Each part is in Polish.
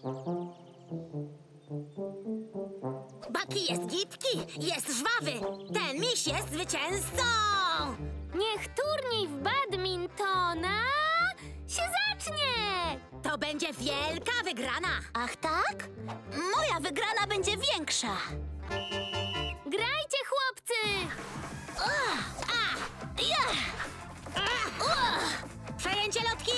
Bucky jest gibki, jest żwawy. Ten miś jest zwycięzcą. Niech turniej w badmintona się zacznie! To będzie wielka wygrana. Ach tak? Moja wygrana będzie większa. Grajcie, chłopcy! Przejęcie lotki.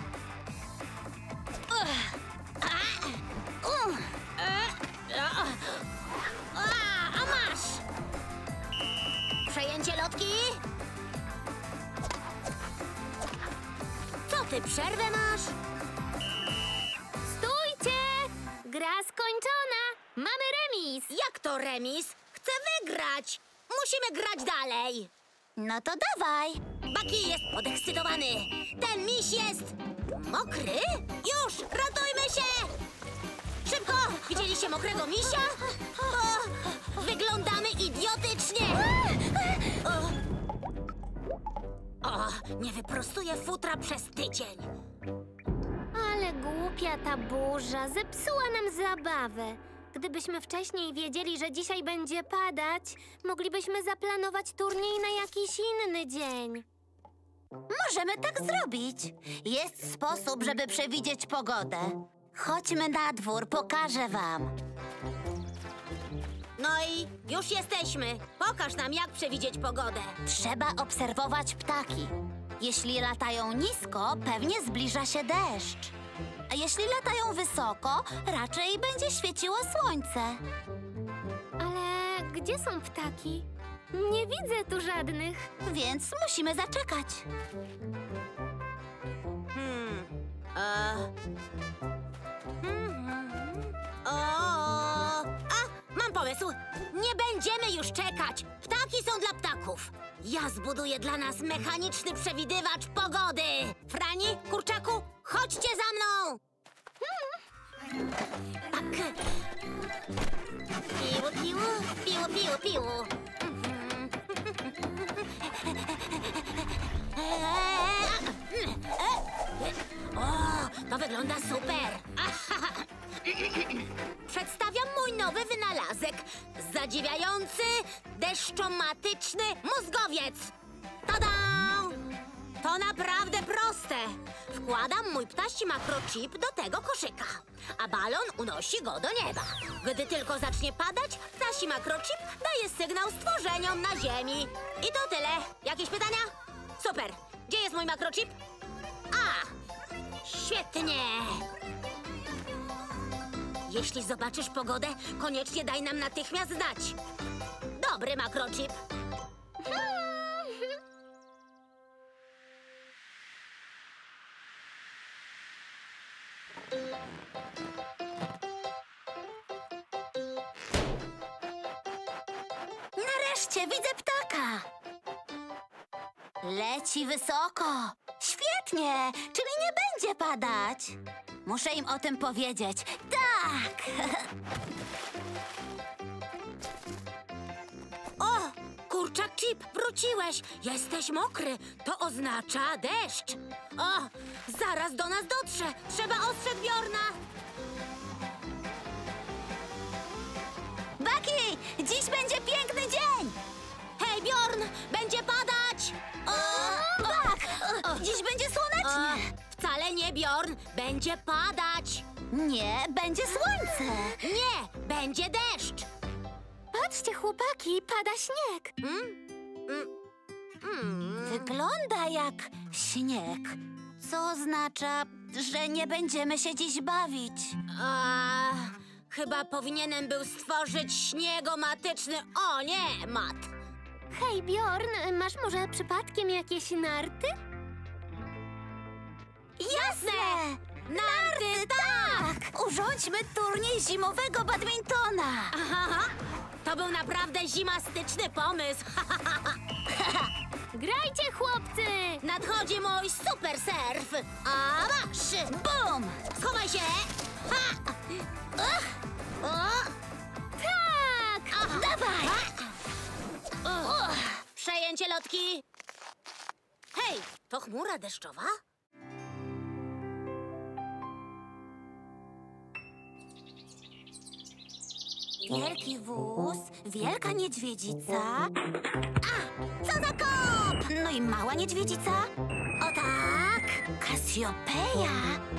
A masz! Przejęcie lotki. Co ty, przerwę masz? Stójcie! Gra skończona! Mamy remis! Jak to remis? Chcę wygrać. Musimy grać dalej. No to dawaj. Bucky jest podekscytowany. Ten miś jest mokry? Już, ratujmy się! Szybko! Widzieliście mokrego misia? Wyglądamy idiotycznie! Nie wyprostuję futra przez tydzień. Ale głupia ta burza, zepsuła nam zabawę. Gdybyśmy wcześniej wiedzieli, że dzisiaj będzie padać, moglibyśmy zaplanować turniej na jakiś inny dzień. Możemy tak zrobić. Jest sposób, żeby przewidzieć pogodę. Chodźmy na dwór, pokażę wam. No i już jesteśmy. Pokaż nam, jak przewidzieć pogodę. Trzeba obserwować ptaki. Jeśli latają nisko, pewnie zbliża się deszcz. A jeśli latają wysoko, raczej będzie świeciło słońce. Ale gdzie są ptaki? Nie widzę tu żadnych. Więc musimy zaczekać. Mam pomysł. Nie będziemy już czekać. Ptaki są dla ptaków. Ja zbuduję dla nas mechaniczny przewidywacz pogody. Frani, kurczaku, chodźcie za mną. Tak. Piu, piu, piu, piu, piu. To wygląda super. Przedstawiam mój nowy wynalazek. Zadziwiający, deszczomatyczny mózgowiec. Tada! To naprawdę proste. Wkładam mój ptaści makrochip do tego koszyka, a balon unosi go do nieba. Gdy tylko zacznie padać, ptasi makrochip daje sygnał stworzeniom na ziemi. I to tyle. Jakieś pytania? Super. Gdzie jest mój makrochip? Świetnie. Jeśli zobaczysz pogodę, koniecznie daj nam natychmiast znać. Dobry makrochip. Nareszcie widzę ptaka. Leci wysoko. Świetnie, czyli nie będzie padać. Muszę im o tym powiedzieć. Tak! O, kurczak Chip, wróciłeś. Jesteś mokry. To oznacza deszcz. O, zaraz do nas dotrze. Trzeba ostrzec Bjorna. Bucky, dziś będzie piękny dzień. Hej, Bjorn, będzie padać. Tak, dziś będzie słonecznie. Wcale nie, Bjorn. Będzie padać. Nie, będzie słońce. Nie, będzie deszcz. Patrzcie, chłopaki, pada śnieg. Wygląda jak śnieg, co oznacza, że nie będziemy się dziś bawić. Chyba powinienem był stworzyć śniegomatyczny... O nie, mat. Hej, Bjorn, masz może przypadkiem jakieś narty? Jasne! Narty, tak! Urządźmy turniej zimowego badmintona. Aha, to był naprawdę zimastyczny pomysł. Grajcie, chłopcy! Nadchodzi mój super surf. A masz! Bum! Schowaj się! Ha! Tak! Dawaj! Przejęcie lotki. Hej, to chmura deszczowa? Wielki wóz, wielka niedźwiedzica. Co za kop! No i mała niedźwiedzica. O tak! Kasiopeja.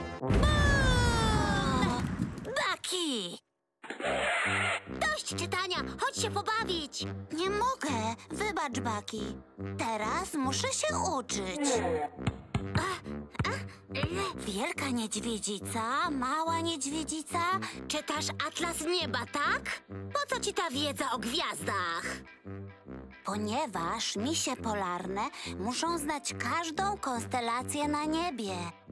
Baki! Dość czytania, chodź się pobawić! Nie mogę. Wybacz, Baki. Teraz muszę się uczyć. Wielka niedźwiedzica, mała niedźwiedzica. Czytasz Atlas Nieba, tak? Po co ci ta wiedza o gwiazdach? Ponieważ misie polarne muszą znać każdą konstelację na niebie.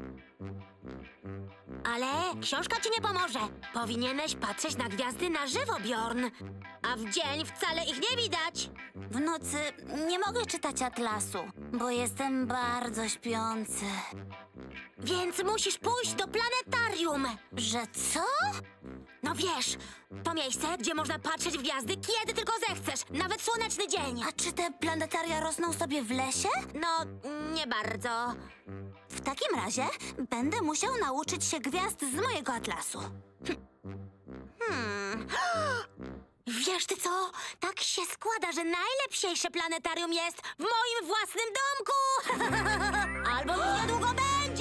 Ale książka ci nie pomoże. Powinieneś patrzeć na gwiazdy na żywo, Bjorn. A w dzień wcale ich nie widać. W nocy nie mogę czytać atlasu, bo jestem bardzo śpiący. Więc musisz pójść do planetarium. Że co? No wiesz, to miejsce, gdzie można patrzeć w gwiazdy, kiedy tylko zechcesz. Nawet słoneczny dzień. A czy te planetaria rosną sobie w lesie? No, nie bardzo. W takim razie będę musiał nauczyć się gwiazd z mojego atlasu. Wiesz ty co? Tak się składa, że najlepsze planetarium jest w moim własnym domku. Albo już niedługo będzie.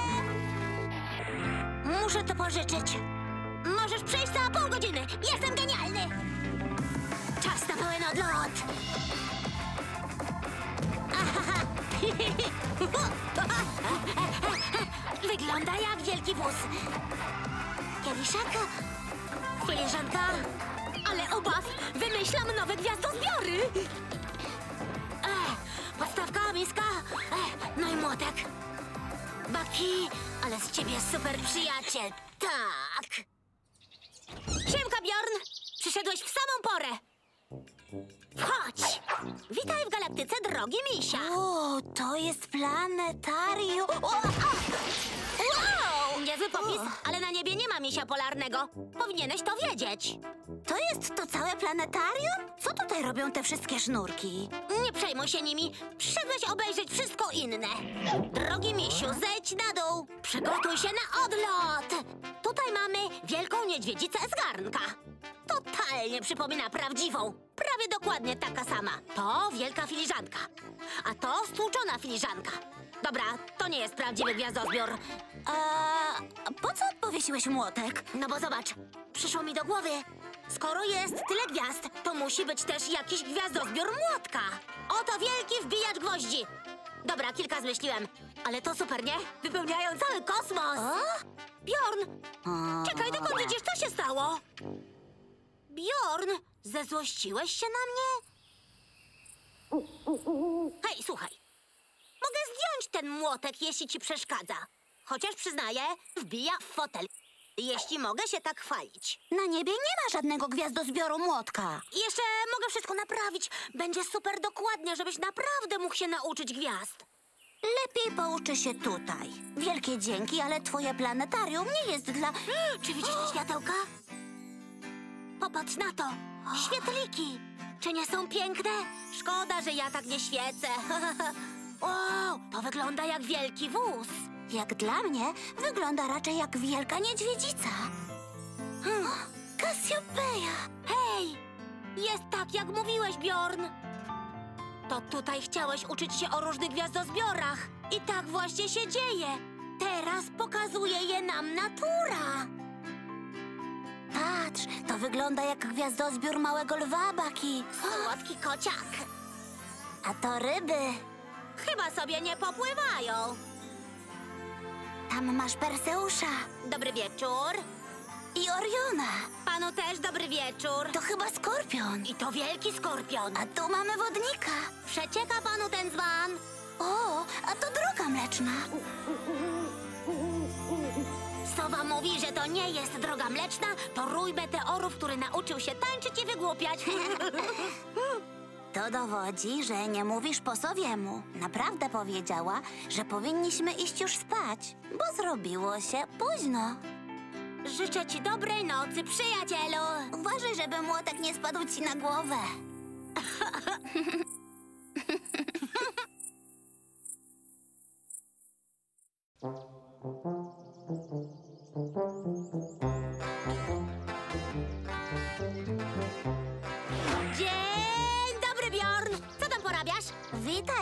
Muszę to pożyczyć. Możesz przyjść za pół godziny. Jestem genialny. Czas na pełen odlot. Wygląda jak wielki wóz. Kieliszek, filiżanka, ale obaw, wymyślam nowe gwiazdozbiory. Podstawka, miska, no i młotek. Baki, ale z ciebie super przyjaciel, tak. Siemka, Bjorn, przyszedłeś w samą porę. Wchodź. Witaj w galaktyce, drogi misia. O, to jest planetarium. Wow! Niezły popis, ale na niebie nie ma misia polarnego. Powinieneś to wiedzieć. To jest to całe planetarium? Co tutaj robią te wszystkie sznurki? Nie przejmuj się nimi. Przyszedłeś obejrzeć wszystko inne. Drogi misiu, zejdź na dół. Przygotuj się na odlot. Tutaj mamy wielką niedźwiedzicę z garnka. Totalnie przypomina prawdziwą. Prawie dokładnie taka sama. To wielka filiżanka. A to stłuczona filiżanka. Dobra, to nie jest prawdziwy gwiazdozbiór. Po co powiesiłeś młotek? No bo zobacz, przyszło mi do głowy. Skoro jest tyle gwiazd, to musi być też jakiś gwiazdozbiór młotka. Oto wielki wbijacz gwoździ. Dobra, kilka zmyśliłem. Ale to super, nie? Wypełniają cały kosmos. Bjorn, czekaj, dokąd idziesz? Co się stało? Bjorn, zezłościłeś się na mnie? Hej, słuchaj. Mogę zdjąć ten młotek, jeśli ci przeszkadza. Chociaż przyznaję, wbija w fotel. Jeśli mogę się tak chwalić. Na niebie nie ma żadnego gwiazdozbioru młotka. Jeszcze mogę wszystko naprawić. Będzie super dokładnie, żebyś naprawdę mógł się nauczyć gwiazd. Lepiej pouczy się tutaj. Wielkie dzięki, ale twoje planetarium nie jest dla... Czy widzisz te światełka? Popatrz na to. Świetliki. Czy nie są piękne? Szkoda, że ja tak nie świecę. Wow, to wygląda jak wielki wóz. Jak dla mnie wygląda raczej jak wielka niedźwiedzica. Kasiopeja! Hej, jest tak, jak mówiłeś, Bjorn. To tutaj chciałeś uczyć się o różnych gwiazdozbiorach. I tak właśnie się dzieje. Teraz pokazuje je nam natura. Patrz, to wygląda jak gwiazdozbiór małego lwa, Baki. Słodki kociak. A to ryby. Chyba sobie nie popływają. Tam masz Perseusza Dobry wieczór. i Oriona. Panu też dobry wieczór. To chyba skorpion. I to wielki skorpion. A tu mamy wodnika. Przecieka panu ten dzban. O, a to droga mleczna. Sowa mówi, że to nie jest droga mleczna, to rój meteorów, który nauczył się tańczyć i wygłupiać. To dowodzi, że nie mówisz po sowiemu. Naprawdę powiedziała, że powinniśmy iść już spać, bo zrobiło się późno. Życzę ci dobrej nocy, przyjacielu. Uważaj, żeby młotek nie spadł ci na głowę.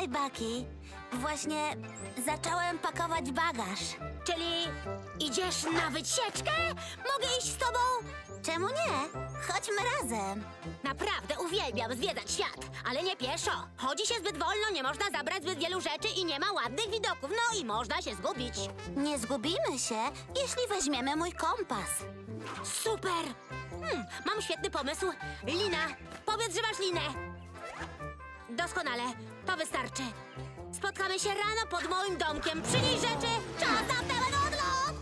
Bucky. Właśnie zacząłem pakować bagaż. Czyli idziesz na wycieczkę? Mogę iść z tobą? Czemu nie? Chodźmy razem. Naprawdę uwielbiam zwiedzać świat, ale nie pieszo. Chodzi się zbyt wolno, nie można zabrać zbyt wielu rzeczy i nie ma ładnych widoków. No i można się zgubić. Nie zgubimy się, jeśli weźmiemy mój kompas. Super! Mam świetny pomysł. Lina, powiedz, że masz linę. Doskonale, to wystarczy. Spotkamy się rano pod moim domkiem. Przynieś rzeczy, czas na pełen odlot!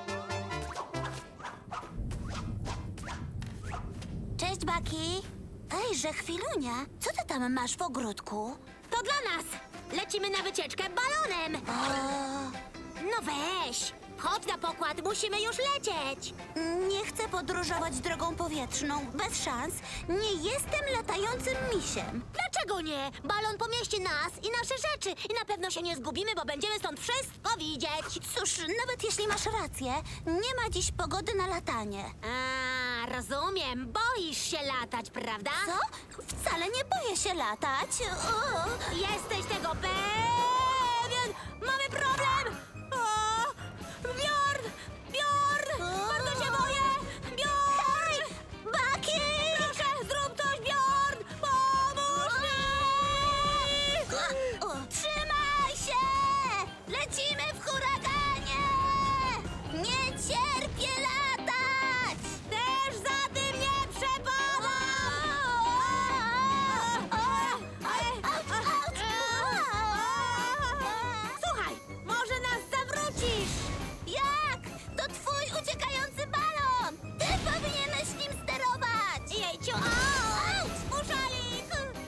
Cześć, Bucky. Ejże, chwilunia. Co ty tam masz w ogródku? To dla nas! Lecimy na wycieczkę balonem! No weź! Chodź na pokład, musimy już lecieć! Nie chcę podróżować drogą powietrzną. Bez szans. Nie jestem latającym misiem. Dlaczego nie? Balon pomieści nas i nasze rzeczy i na pewno się nie zgubimy, bo będziemy stąd wszystko widzieć! Cóż, nawet jeśli masz rację, nie ma dziś pogody na latanie. A, rozumiem. Boisz się latać, prawda? Co? Wcale nie boję się latać. O! Jesteś tego pewien? Mamy problem! O! Bjorn! Bjorn! Bardzo się boję! Bjorn! Bucky! Proszę, zrób coś, Bjorn! Pomóż mi! Trzymaj się! Lecimy w huraganie! Nie cierpię latać! Też za tym nie przepadam! Słuchaj, może nas zawrócisz! Jak? To twój uciekający balon! Ty powinieneś nim sterować! Jejciu! Muszalik!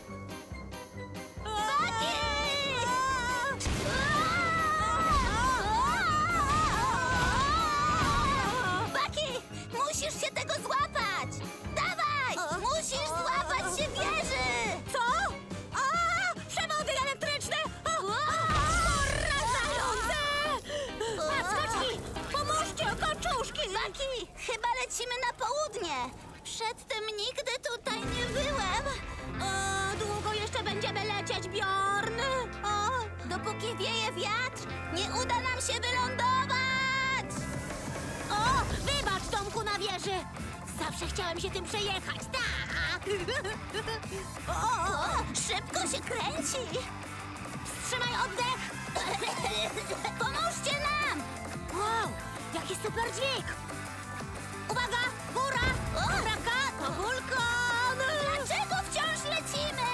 Bucky! Musisz się tego złapać! Dawaj! Musisz złapać się wieży! Co? Przewody elektryczne! Porażające! Paczkaczki! Pomóżcie, kaczuszki! Bucky! Chyba lecimy na południe! Przedtem nigdy tutaj nie byłem! Długo jeszcze będziemy lecieć, Bjorn? Dopóki wieje wiatr, nie uda nam się wylądować! Wybacz, domku na wieży! Zawsze chciałem się tym przejechać, tak! Szybko się kręci! Wstrzymaj oddech! Pomóżcie nam! Wow, jaki super dźwig! Uwaga, góra! Prawka, to wulkan! Dlaczego wciąż lecimy?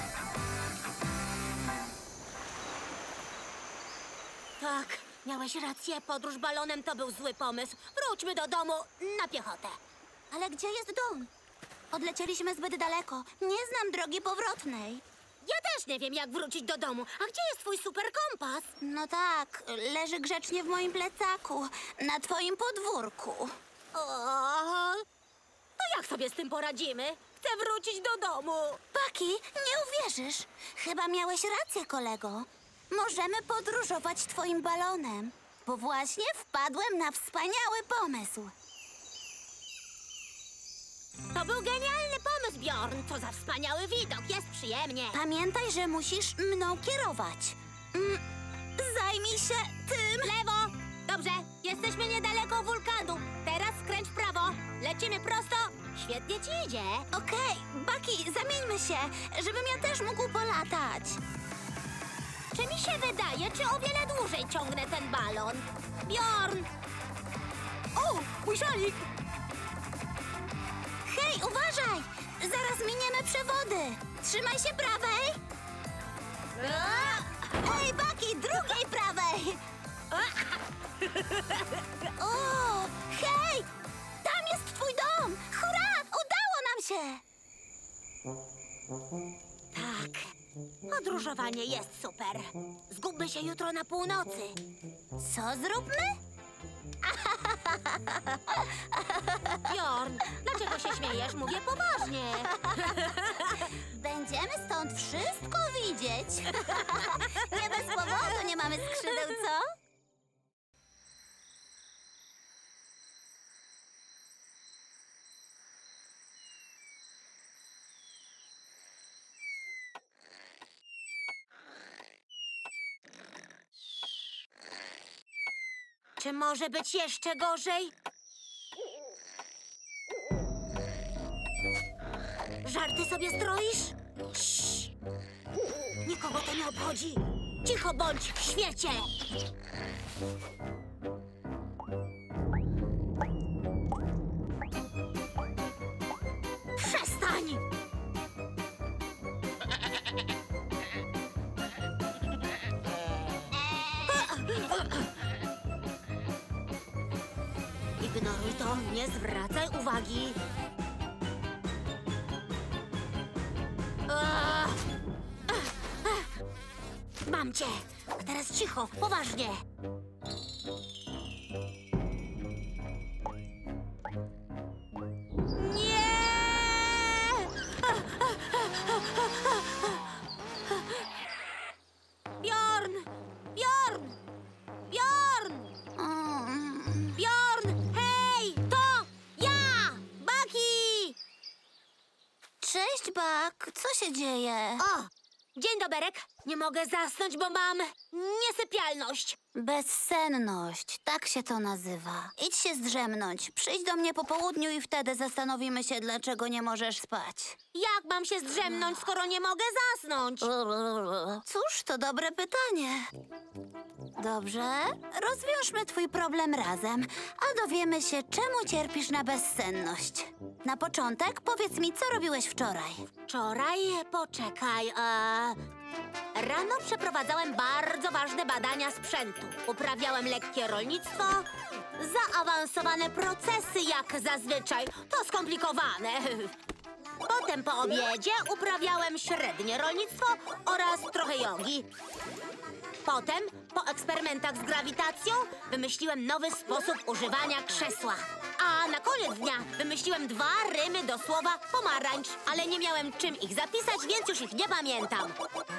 Tak, miałeś rację, podróż balonem to był zły pomysł. Wróćmy do domu na piechotę. Ale gdzie jest dom? Odlecieliśmy zbyt daleko. Nie znam drogi powrotnej. Ja też nie wiem, jak wrócić do domu. A gdzie jest twój super kompas? No tak, leży grzecznie w moim plecaku, na twoim podwórku. To jak sobie z tym poradzimy? Chcę wrócić do domu. Bucky, nie uwierzysz. Chyba miałeś rację, kolego. Możemy podróżować twoim balonem, bo właśnie wpadłem na wspaniały pomysł. To był genialny pomysł, Bjorn. Co za wspaniały widok, jest przyjemnie. Pamiętaj, że musisz mną kierować. Zajmij się tym. Lewo! Dobrze, jesteśmy niedaleko wulkanu. Teraz skręć w prawo. Lecimy prosto. Świetnie ci idzie. Okej, Bucky, zamieńmy się, żebym ja też mógł polatać. Czy mi się wydaje, czy o wiele dłużej ciągnę ten balon? Bjorn! O, mój szalik! Hej, uważaj! Zaraz miniemy przewody. Trzymaj się prawej. Ej, Bucky, drugiej prawej. O, hej! Tam jest twój dom! Hurra! Udało nam się! Tak, podróżowanie jest super. Zgubmy się jutro na północy. Co zróbmy? Bjorn, dlaczego się śmiejesz? Mówię poważnie. Będziemy stąd wszystko widzieć. Nie bez powodu nie mamy skrzydeł, co? Czy może być jeszcze gorzej? Żarty sobie stroisz? Cii. Nikogo to nie obchodzi. Cicho bądź w świecie. Przestań! Ignoruj to, nie zwracaj uwagi. Mam cię! A teraz cicho, poważnie. Nie! Bjorn! Bjorn! Bjorn! Bjorn! Hej! To ja! Bucky! Cześć, Buck. Co się dzieje? O! Dzień doberek. Nie mogę zasnąć, bo mam niesypialność. Bezsenność, tak się to nazywa. Idź się zdrzemnąć. Przyjdź do mnie po południu i wtedy zastanowimy się, dlaczego nie możesz spać. Jak mam się zdrzemnąć, skoro nie mogę zasnąć? Cóż, to dobre pytanie. Dobrze, rozwiążmy twój problem razem, a dowiemy się, czemu cierpisz na bezsenność. Na początek powiedz mi, co robiłeś wczoraj. Wczoraj, poczekaj, rano przeprowadzałem bardzo ważne badania sprzętu. Uprawiałem lekkie rolnictwo, zaawansowane procesy jak zazwyczaj. To skomplikowane. Potem po obiedzie uprawiałem średnie rolnictwo oraz trochę jogi. Potem, po eksperymentach z grawitacją, wymyśliłem nowy sposób używania krzesła. A na koniec dnia wymyśliłem 2 rymy do słowa pomarańcz, ale nie miałem czym ich zapisać, więc już ich nie pamiętam.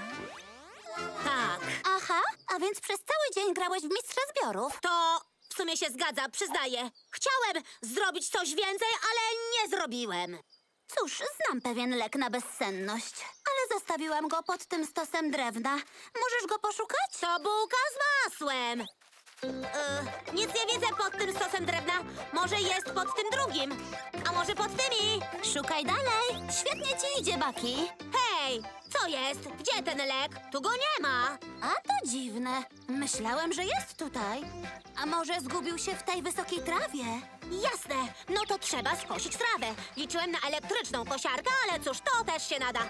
Tak, Aha, a więc przez cały dzień grałeś w mistrza zbiorów? to w sumie się zgadza, przyznaję. Chciałem zrobić coś więcej, ale nie zrobiłem. Cóż, znam pewien lek na bezsenność, ale zostawiłam go pod tym stosem drewna. Możesz go poszukać? To bułka z masłem. Nic nie widzę pod tym stosem drewna. Może jest pod tym drugim. A może pod tymi? Szukaj dalej. Świetnie ci idzie, Bucky. Hej, co jest? Gdzie ten lek? Tu go nie ma. A to dziwne. Myślałem, że jest tutaj. A może zgubił się w tej wysokiej trawie? Jasne, no to trzeba skosić trawę. Liczyłem na elektryczną kosiarkę, ale cóż, to też się nada.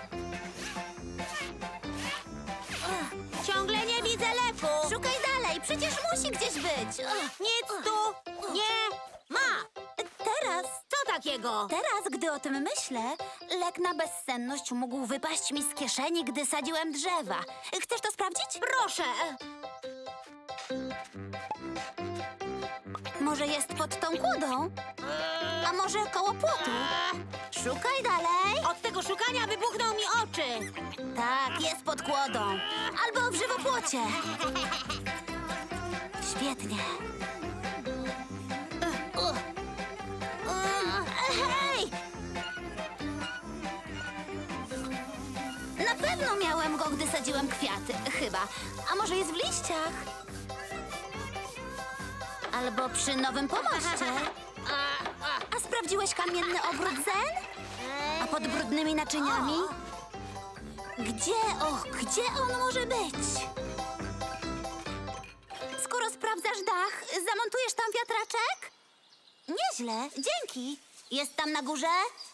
Ciągle nie widzę leku. Szukaj dalej, przecież musi gdzieś być. Nic tu nie ma. Teraz, Co takiego? gdy o tym myślę, lek na bezsenność mógł wypaść mi z kieszeni, gdy sadziłem drzewa. Chcesz to sprawdzić? Proszę. Może jest pod tą kłodą? A może koło płotu? Szukaj dalej. Od tego szukania wybuchną mi oczy. Tak, jest pod kłodą. Albo w żywopłocie. Świetnie. Hej! Na pewno miałem go, gdy sadziłem kwiaty. Chyba. A może jest w liściach? Albo przy nowym pomoście. A sprawdziłeś kamienny ogród zen? A pod brudnymi naczyniami? Gdzie on może być? Skoro sprawdzasz dach, zamontujesz tam wiatraczek? Nieźle, dzięki. Jest tam na górze?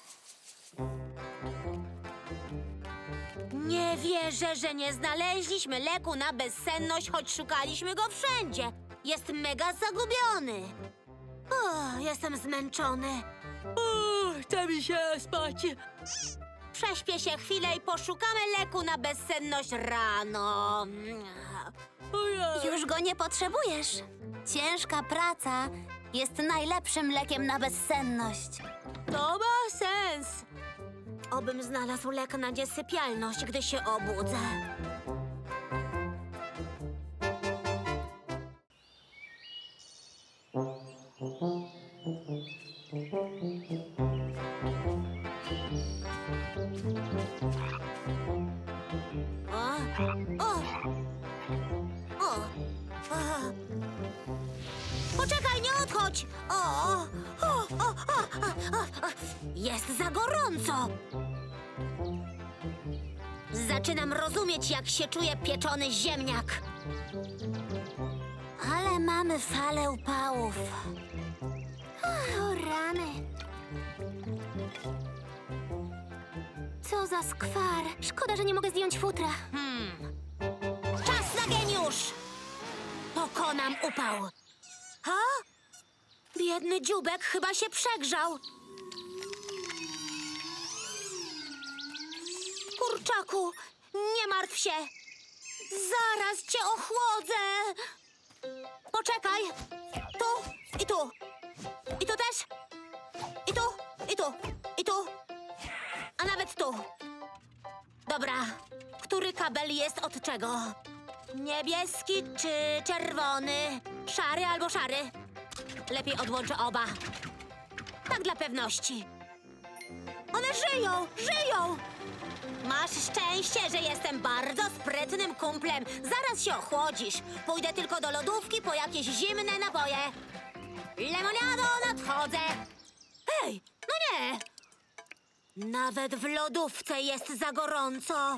Nie wierzę, że nie znaleźliśmy leku na bezsenność, choć szukaliśmy go wszędzie. Jest mega zagubiony. Jestem zmęczony. Chce mi się spać. Prześpię się chwilę i poszukamy leku na bezsenność rano. Już go nie potrzebujesz. Ciężka praca jest najlepszym lekiem na bezsenność. To ma sens. Obym znalazł lek na niesypialność, gdy się obudzę. Poczekaj, nie odchodź! Jest za gorąco! Zaczynam rozumieć, jak się czuje pieczony ziemniak. Ale mamy falę upałów. O rany. Co za skwar. Szkoda, że nie mogę zdjąć futra. Czas na geniusz! Pokonam upał. Ha? Biedny dzióbek chyba się przegrzał. Kurczaku, nie martw się. Zaraz cię ochłodzę. Poczekaj. Tu i tu. I tu też. I tu, i tu, i tu. A nawet tu. Dobra. Który kabel jest od czego? Niebieski czy czerwony? Szary albo szary? Lepiej odłączę oba. Tak dla pewności. One żyją! Żyją! Masz szczęście, że jestem bardzo sprytnym kumplem. Zaraz się ochłodzisz. Pójdę tylko do lodówki po jakieś zimne napoje. Lemoniado, nadchodzę. Hej, no nie! Nawet w lodówce jest za gorąco.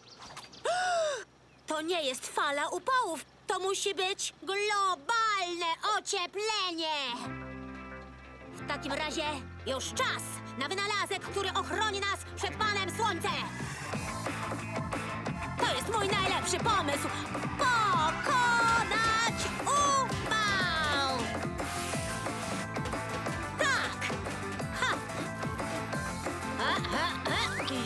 To nie jest fala upałów. To musi być globalne ocieplenie. W takim razie już czas na wynalazek, który ochroni nas przed Panem Słońce. To jest mój najlepszy pomysł. Pokonać upał! Tak! Ha! Ha, ha, ha.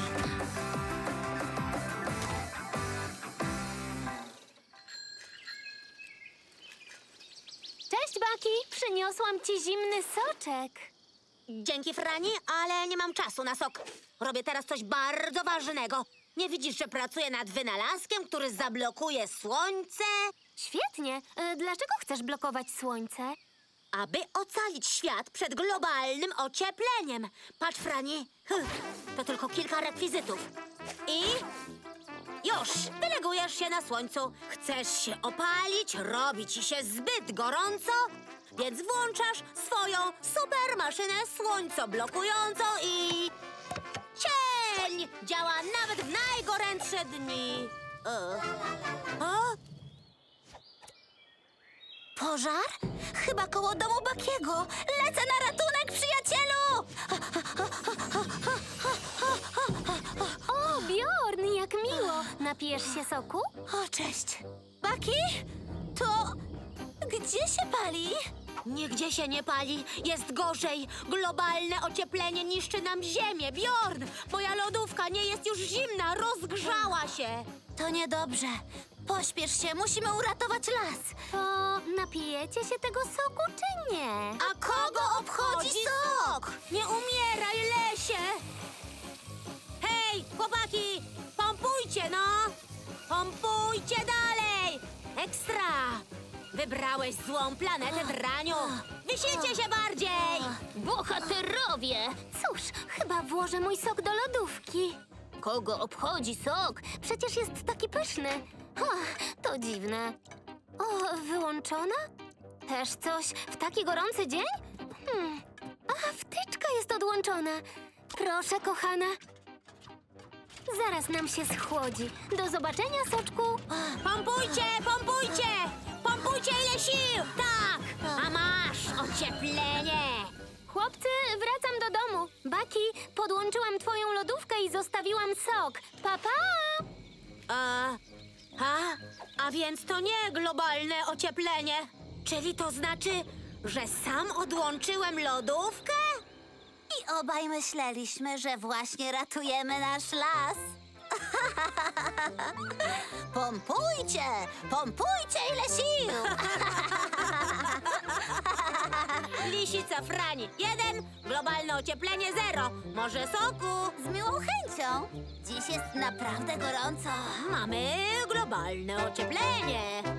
Cześć, Baki. Przyniosłam ci zimny soczek. Dzięki, Frani, ale nie mam czasu na sok. Robię teraz coś bardzo ważnego. Nie widzisz, że pracuję nad wynalazkiem, który zablokuje słońce? Świetnie. Dlaczego chcesz blokować słońce? Aby ocalić świat przed globalnym ociepleniem. Patrz, Frani, to tylko kilka rekwizytów. I już, delegujesz się na słońcu. Chcesz się opalić, robi ci się zbyt gorąco, więc włączasz swoją super maszynę słońcoblokującą i... cień! Działa nawet w najgorętsze dni. Pożar? Chyba koło domu Bakiego. Lecę na ratunek, przyjacielu! O, Bjorn, jak miło. Napijesz się soku? O, cześć. Baki? To... gdzie się pali? Nigdzie się nie pali. Jest gorzej. Globalne ocieplenie niszczy nam ziemię. Bjorn, moja lodówka nie jest już zimna. Rozgrzała się. To niedobrze. Pośpiesz się, musimy uratować las. To napijecie się tego soku, czy nie? A kogo obchodzi sok? Nie umieraj, lesie! Hej, chłopaki! Pompujcie, no! Pompujcie dalej! Ekstra! Wybrałeś złą planetę, draniu! Wysilcie się bardziej! Bohaterowie! Cóż, chyba włożę mój sok do lodówki. Kogo obchodzi sok? Przecież jest taki pyszny. To dziwne. O, wyłączona? Też coś w taki gorący dzień? A, wtyczka jest odłączona. Proszę, kochana. Zaraz nam się schłodzi. Do zobaczenia, soczku. Pompujcie, pompujcie! Pompujcie ile sił! Tak! A masz ocieplenie! Chłopcy, wracam do domu. Baki, podłączyłam twoją lodówkę i zostawiłam sok. Pa, pa! A więc to nie globalne ocieplenie. Czyli to znaczy, że sam odłączyłem lodówkę? I obaj myśleliśmy, że właśnie ratujemy nasz las. Pompujcie! Pompujcie ile sił! Lisica Frani 1, globalne ocieplenie 0. Może soku? Z miłą chęcią. Dziś jest naprawdę gorąco. Mamy globalne ocieplenie.